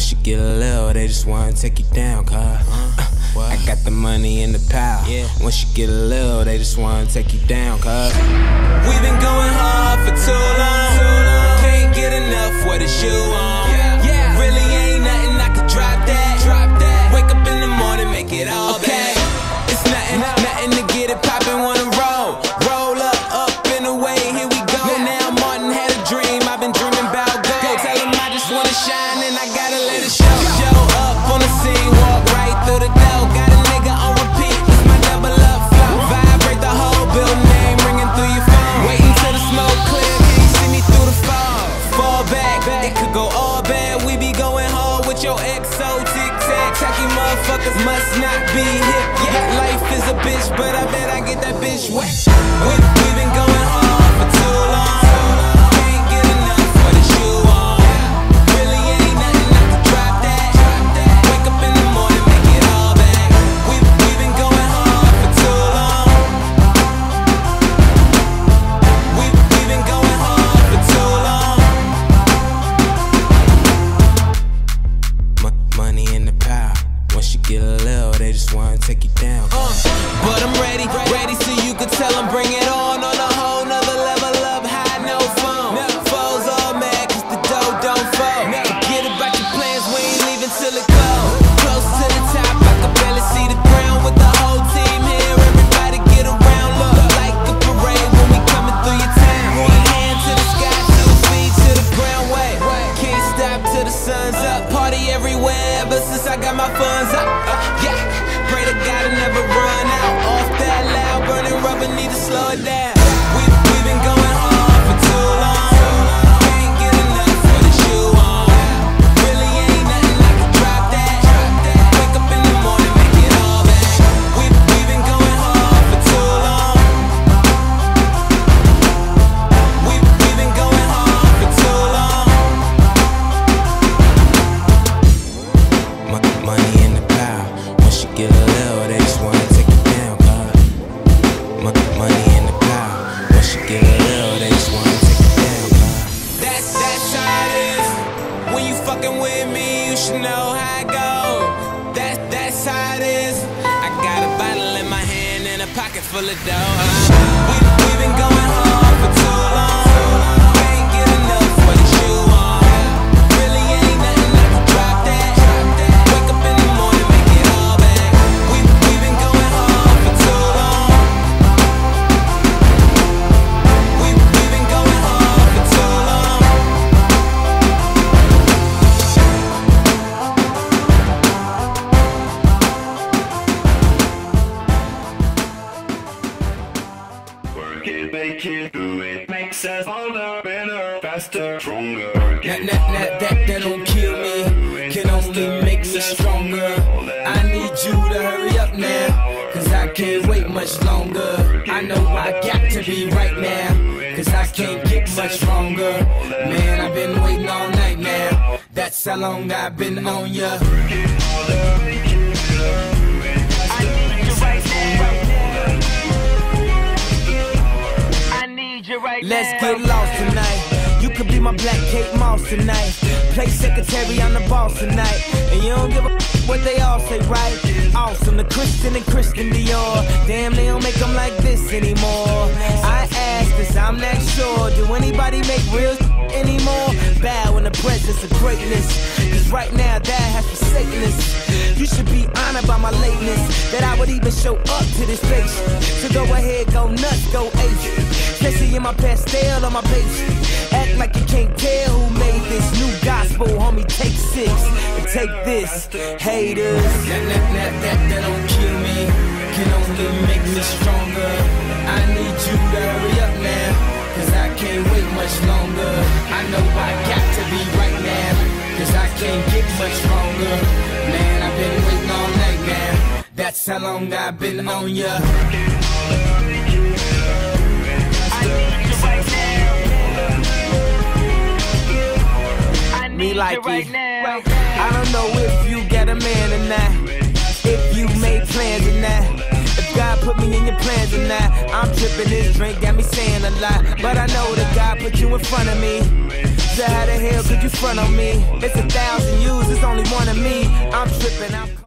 Once you get a little, they just wanna take you down, cuz I got the money and the power. Once you get a little, they just wanna take you down, cuz we've been going hard for too long. Can't get enough, what is you on? Really ain't nothing, I could drop that. Wake up in the morning, make it all back. It's nothing to get it poppin', wanna roll up and away, here we go. Now Martin had a dream, I've been dreaming about gold. Tell him I just wanna shine and I gotta let it show. Show up on the scene, walk right through the door. Got a nigga on repeat, it's my double up flow. Vibrate the whole building, name ringing through your phone. Waiting till the smoke clear, can you see me through the fog? Fall back, it could go all bad. We be going hard with your XO tic-tac. Tacky motherfuckers must not be hip. Life is a bitch, but I bet I get that bitch wet. We've been going hard for too long. Can't get enough, what is you on? Really ain't nothing, I could drop that. Wake up in the morning, make it all back. We've been going hard for too long. We've been going hard for too long. Money in the power. Once you get a little, they just wanna take you down. But I'm ready so you can tell them bring it on a whole nother level up high, no phone. Foes all mad cause the dough don't fall. Forget about your plans, we ain't leaving till it close. Close to the top, I can barely see the ground with the whole team here. Everybody get around, look like a parade when we coming through your town. One hand to the sky, 2 feet to the ground, wait. Can't stop till the sun's up. Party everywhere ever since I got my funds up. Yeah, pray to God I never run out. Off that loud, burning rubber, need to slow it down. We've been going hard for too long. Can't get enough, what is you on? Really ain't nothing, I could drop that. Wake up in the morning, make it all back. We've been going hard for too long. We've been going hard for too long. Money in the power. Once you get a little, they just wanna take you down, cuz money in the power. Once you get a little, they just wanna take you down, cuz that's how it is. When you fucking with me, you should know how it goes. That's how it is. I got a bottle in my hand and a pocket full of dough. We've been going hard for too long. Can't get enough, what is you on? Really ain't nothing, I could drop that. Wake up in the morning, make it all back. We've been going hard for too long. We've been going hard for too long. Work it, make it, do it. Makes us older, better, faster, stronger. That don't kill me, can only make me stronger. I need you to hurry up now, cause I can't wait much longer. I know I got to be right now, cause I can't get much stronger. Man, I've been waiting all night now, that's how long I've been on ya. Let's get lost tonight. You could be my black Kate Moss tonight. Play secretary, I'm the boss tonight. And you don't give a what they all say, right? Awesome, the Christian and Christian Dior. Damn, they don't make them like this anymore. I ask cause I'm not sure. Do anybody make real anymore? Bow in the presence of greatness, cause right now that has forsaken us. You should be honored by my lateness, that I would even show up to this place. So go ahead, go nuts, go ape. Especially in my pastel on my page. Act like you can't tell who made this new gospel, homie. Take 6 and take this, haters. That don't kill me, can only make me stronger. I need you to hurry up now, cause I can't wait much longer. I know I got to be right now, cause I can't get much stronger. Man, I've been waiting all night now, that's how long I've been on ya. Me like it right now. I don't know if you got a man or not, if you made plans or not, if God put me in your plans or not. I'm tripping, this drink got me saying a lot, but I know that God put you in front of me. So how the hell could you front on me? It's 1,000 years, it's only and I'm